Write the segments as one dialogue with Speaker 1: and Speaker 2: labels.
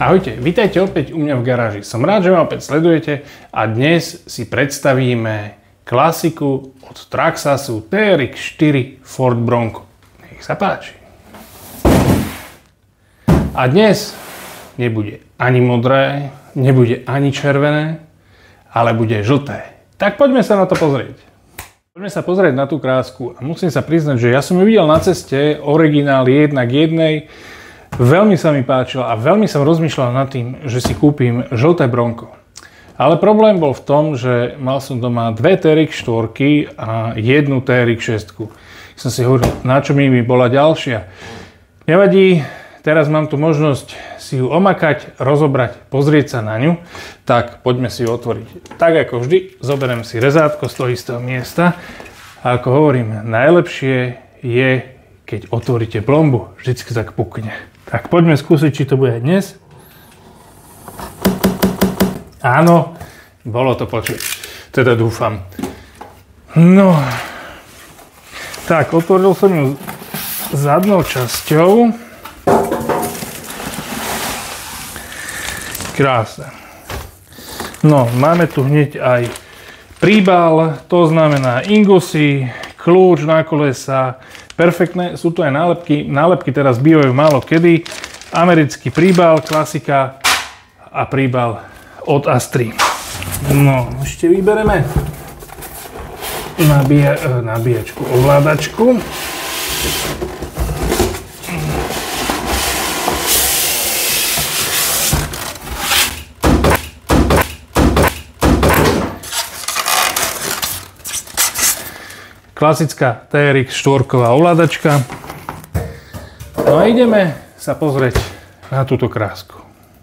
Speaker 1: Ahojte, vítajte opäť u mňa v garáži. Som rád, že ma opäť sledujete a dnes si predstavíme klasiku od Traxasu TRX4 Ford Bronco. Nech sa páči. A dnes nebude ani modré, nebude ani červené, ale bude žlté. Tak poďme sa na to pozrieť. Poďme sa pozrieť na tú krásku a musím sa priznať, že ja som ju videl na ceste, originál 1:1. Veľmi sa mi páčila a veľmi som rozmýšľal nad tým, že si kúpim žlté Bronco. Ale problém bol v tom, že mal som doma dve TRX4 a jednu TRX6. Som si hovoril, na čo mi bola ďalšia. Nevadí, teraz mám tu možnosť si ju omakať, rozobrať, pozrieť sa na ňu. Tak poďme si ju otvoriť. Tak ako vždy, zoberiem si rezátko z toho istého miesta. A ako hovorím, najlepšie je, keď otvoríte plombu, vždycky tak pukne. Tak poďme skúsiť, či to bude dnes. Áno, bolo to počuť. Teda dúfam. No. Tak, otvoril som ju zadnou časťou. Krásne. No, máme tu hneď aj príbal, to znamená ingusy, kľúč na kolesa. Perfektné, sú tu aj nálepky. Nálepky teraz bývajú málo kedy. Americký príbal, klasika a príbal od Astry. No, ešte vybereme nabíjačku, ovládačku. Klasická TRX4 ovládačka. No a ideme sa pozrieť na túto krásku.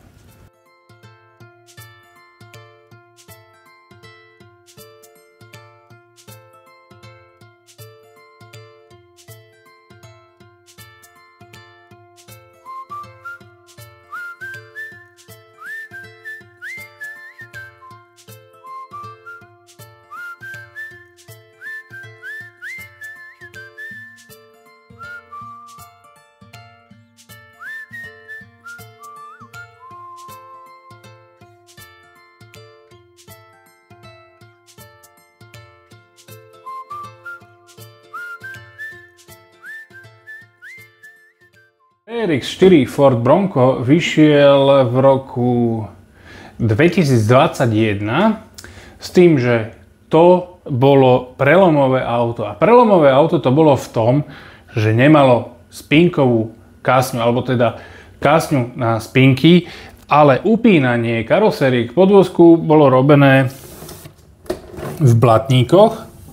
Speaker 1: TRX4 Ford Bronco vyšiel v roku 2021 s tým, že to bolo prelomové auto. A prelomové auto to bolo v tom, že nemalo spinkovú kásňu, alebo teda kásňu na spinky, ale upínanie karosérie k podvozku bolo robené v blatníkoch.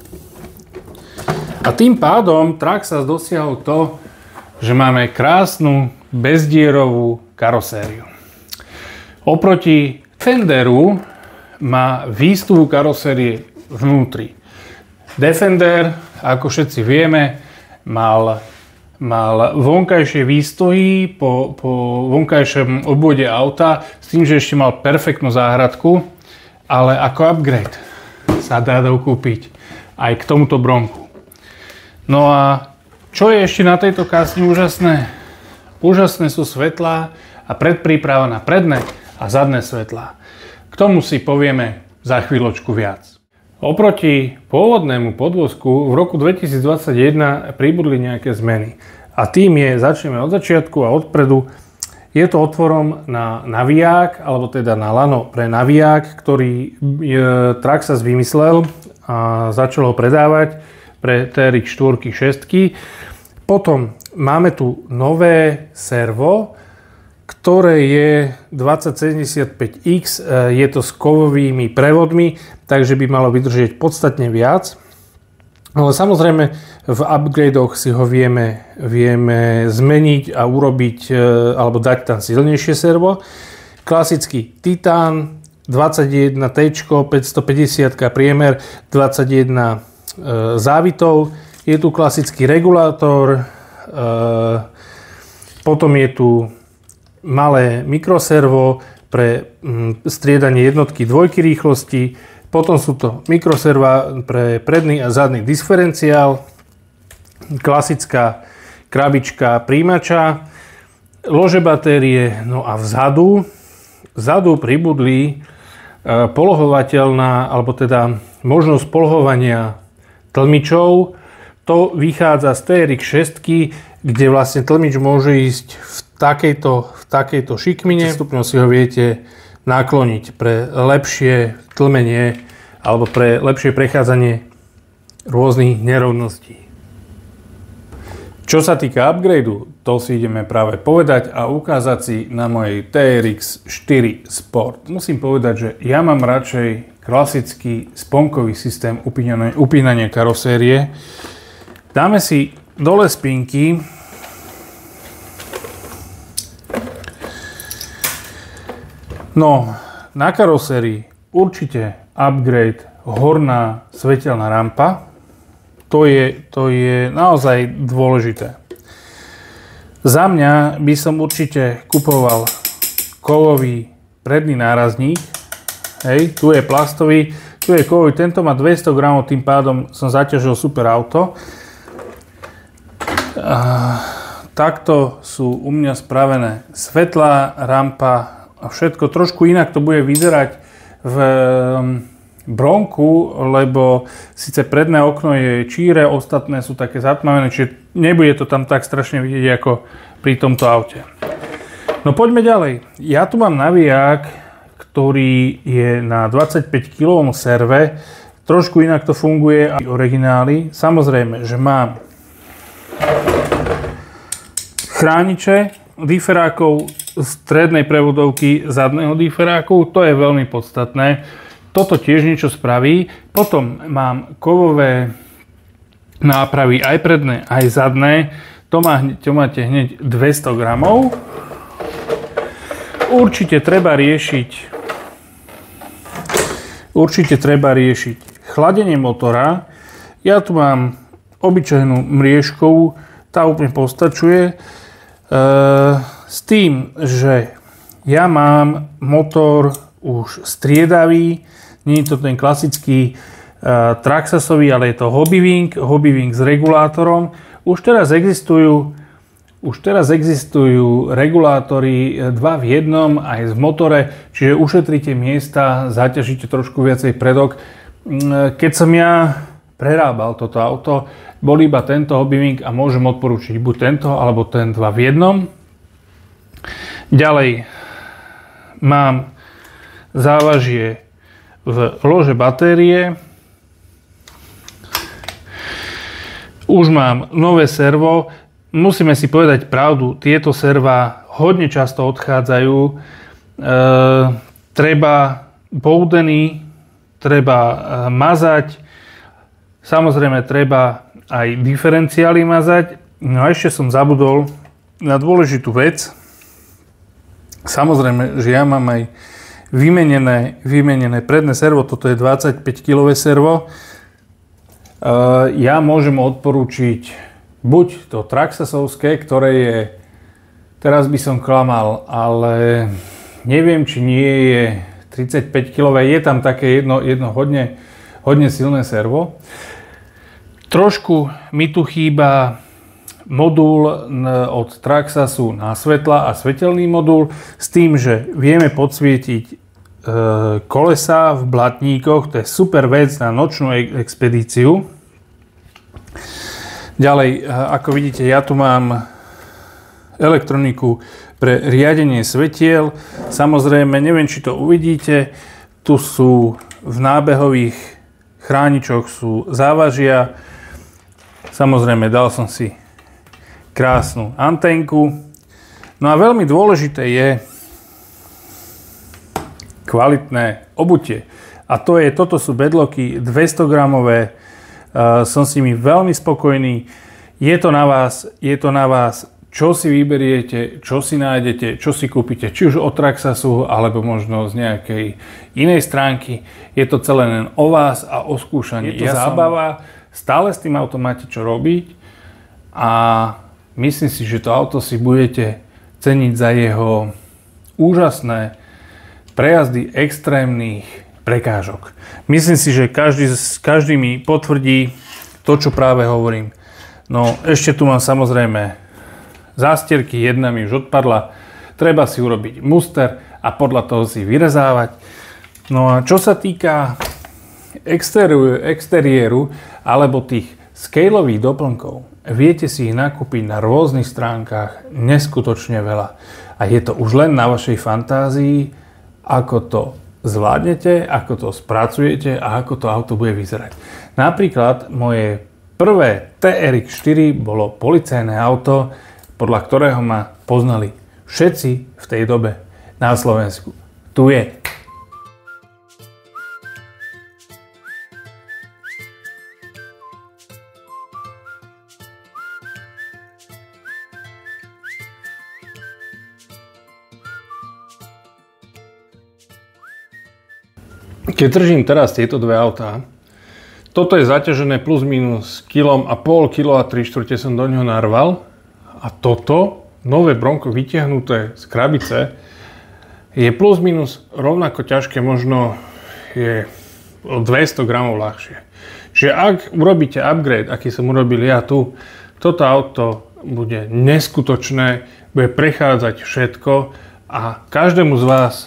Speaker 1: A tým pádom Traxas dosiahol to, že máme krásnu bezdierovú karosériu. Oproti Defenderu má výstup karosérie vnútri. Defender, ako všetci vieme, mal vonkajšie výstohy po vonkajšom obvode auta s tým, že ešte mal perfektnú záhradku, ale ako upgrade sa dá dokúpiť aj k tomuto Bronku. No a čo je ešte na tejto kásni úžasné? Úžasné sú svetlá a predpríprava na predné a zadné svetlá. K tomu si povieme za chvíľočku viac. Oproti pôvodnému podvozku v roku 2021 pribudli nejaké zmeny. A tým je, začneme od začiatku a odpredu, je to otvorom na naviják, alebo teda na lano pre naviják, ktorý Traxas vymyslel a začal ho predávať pre TRX4 6. Potom máme tu nové servo, ktoré je 2075X, je to s kovovými prevodmi, takže by malo vydržieť podstatne viac. Ale samozrejme v upgradoch si ho vieme zmeniť a urobiť, alebo dať tam silnejšie servo. Klasický Titan 21T, 550 priemer, 21 závitov. Je tu klasický regulátor, potom je tu malé mikroservo pre striedanie jednotky dvojky rýchlosti, potom sú to mikroserva pre predný a zadný diferenciál, klasická krabička príjimača, lože batérie, no a vzadu vzadu pribudli polohovateľná, alebo teda možnosť polohovania tlmičov. To vychádza z TRX 6, kde vlastne tlmič môže ísť v takejto šikmine. Stupňov si ho viete nakloniť pre lepšie tlmenie alebo pre lepšie prechádzanie rôznych nerovností. Čo sa týka upgradeu, to si ideme práve povedať a ukázať si na mojej TRX 4 Sport. Musím povedať, že ja mám radšej klasický sponkový systém upínania karosérie. Dáme si dole spinky. No, na karosérii určite upgrade horná svetelná rampa. To je naozaj dôležité. Za mňa by som určite kupoval kovový predný nárazník. Hej, tu je plastový, tu je kovový, tento má 200 gramov, tým pádom som zaťažil super auto. Takto sú u mňa spravené svetlá, rampa a všetko. Trošku inak to bude vyzerať v Bronku, lebo síce predné okno je číre, ostatné sú také zatmavené, čiže nebude to tam tak strašne vidieť ako pri tomto aute. No poďme ďalej. Ja tu mám nabíjak, ktorý je na 25 kW serve. Trošku inak to funguje aj originály. Samozrejme, že mám chrániče differákov strednej prevodovky zadného differáku. To je veľmi podstatné. Toto tiež niečo spraví. Potom mám kovové nápravy aj predné, aj zadné. To máte hneď 200 gramov. Určite treba riešiť chladenie motora. Ja tu mám obyčajnú mriežkovú, tá úplne postačuje. S tým, že ja mám motor už striedavý, nie je to ten klasický Traxxasový, ale je to Hobbywing s regulátorom. Už teraz existujú regulátory 2 v 1 aj v motore, čiže ušetríte miesta, zaťažíte trošku viacej predok. Keď som ja prerábal toto auto, bol iba tento Hobbywing a môžem odporúčiť buď tento, alebo ten 2 v 1. Ďalej mám závažie v lože batérie. Už mám nové servo. Musíme si povedať pravdu, tieto servá hodne často odchádzajú. Treba boudeny, treba mazať. Samozrejme treba aj diferenciály mazať. No a ešte som zabudol na dôležitú vec. Samozrejme, že ja mám aj vymenené predné servo, toto je 25 kW servo. Ja môžem odporúčiť buď to Traxxasovské, ktoré je, teraz by som klamal, ale neviem, či nie je 35 kW, je tam také jedno hodne silné servo. Trošku mi tu chýba modul od Traxxasu na svetla a svetelný modul s tým, že vieme podsvietiť kolesá v blatníkoch, to je super vec na nočnú expedíciu. Ďalej, ako vidíte, ja tu mám elektroniku pre riadenie svetiel. Samozrejme, neviem, či to uvidíte, tu sú v nábehových chráničoch sú závažia. Samozrejme, dal som si krásnu anténku. No a veľmi dôležité je kvalitné obutie. A toto sú bedloky 200 gramové. Som s nimi veľmi spokojný. Je to na vás, čo si vyberiete, čo si nájdete, čo si kúpite, či už od Traxxasu, alebo možno z nejakej inej stránky. Je to celé len o vás a o skúšaní. Je to zábava, stále s tým autom máte čo robiť a myslím si, že to auto si budete ceniť za jeho úžasné prejazdy extrémnych prekážok. Myslím si, že každý mi potvrdí to, čo práve hovorím. No ešte tu mám samozrejme zástierky, jedna mi už odpadla. Treba si urobiť muster a podľa toho si vyrezávať. No a čo sa týka exteriéru alebo tých scaleových doplnkov, viete si ich nakúpiť na rôznych stránkach neskutočne veľa. A je to už len na vašej fantázii, ako to zvládnete, ako to spracujete a ako to auto bude vyzerať. Napríklad moje prvé TRX4 bolo policajné auto, podľa ktorého ma poznali všetci v tej dobe na Slovensku. Tu je. Keď držím teraz tieto dve autá, toto je zaťažené plus minus 1,5 kg a 3/4 som do ňoho narval a toto, nové Bronco vytiahnuté z krabice, je plus minus rovnako ťažké, možno je o 200 gramov ľahšie. Čiže ak urobíte upgrade, aký som urobil ja tu, toto auto bude neskutočné, bude prechádzať všetko a každému z vás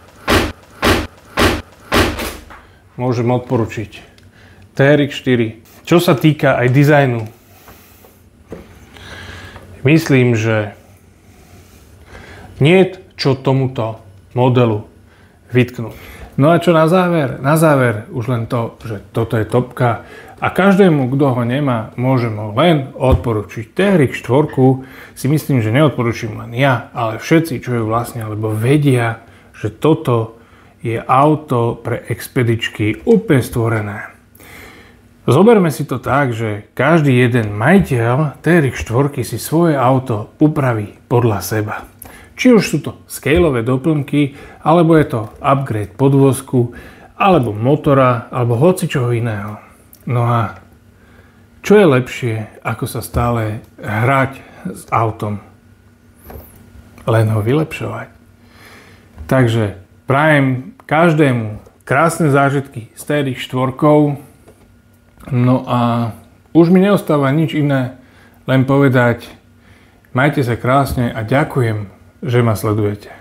Speaker 1: môžem odporučiť TRX4. Čo sa týka aj dizajnu, myslím, že nie je čo tomuto modelu vytknúť. No a čo na záver? Na záver už len to, že toto je topka a každému, kto ho nemá, môžem ho len odporučiť. TRX4 si myslím, že neodporúčam len ja, ale všetci, čo ju vlastne, lebo vedia, že toto je auto pre expedičky úplne stvorené. Zoberme si to tak, že každý jeden majiteľ TRX4 si svoje auto upraví podľa seba. Či už sú to scaleové doplnky, alebo je to upgrade podvozku, alebo motora, alebo hocičoho iného. No a čo je lepšie, ako sa stále hrať s autom? Len ho vylepšovať. Takže prajem každému krásne zážitky s TRX4. No a už mi neostáva nič iné, len povedať, majte sa krásne a ďakujem, že ma sledujete.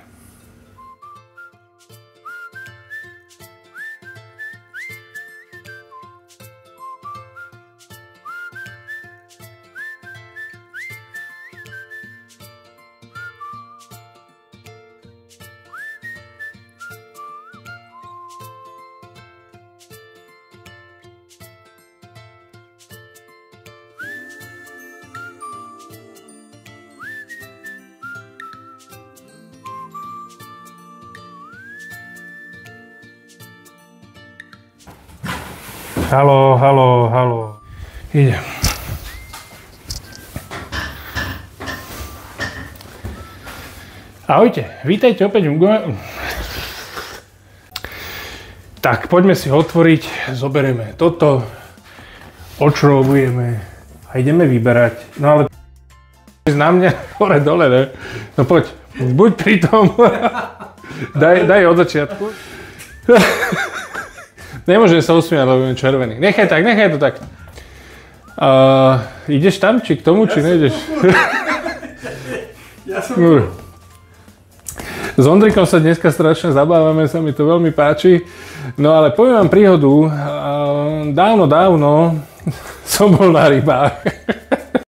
Speaker 1: Haló, haló, haló. Idem. Ahojte, vítajte opäť v Tak, poďme si ho otvoriť, zoberieme toto, odšroubujeme a ideme vyberať. No ale na mňa hore dole, ne? No poď, buď pri tom. Daj od začiatku. Nemôžem sa usmiať, lebo je červený. Nechaj to tak. Ideš tam, či k tomu, či nejdeš?
Speaker 2: Ja som tu.
Speaker 1: S Ondrikom sa dneska strašne zabávame, sa mi to veľmi páči. No ale poviem vám príhodu. Dávno som bol na rybách.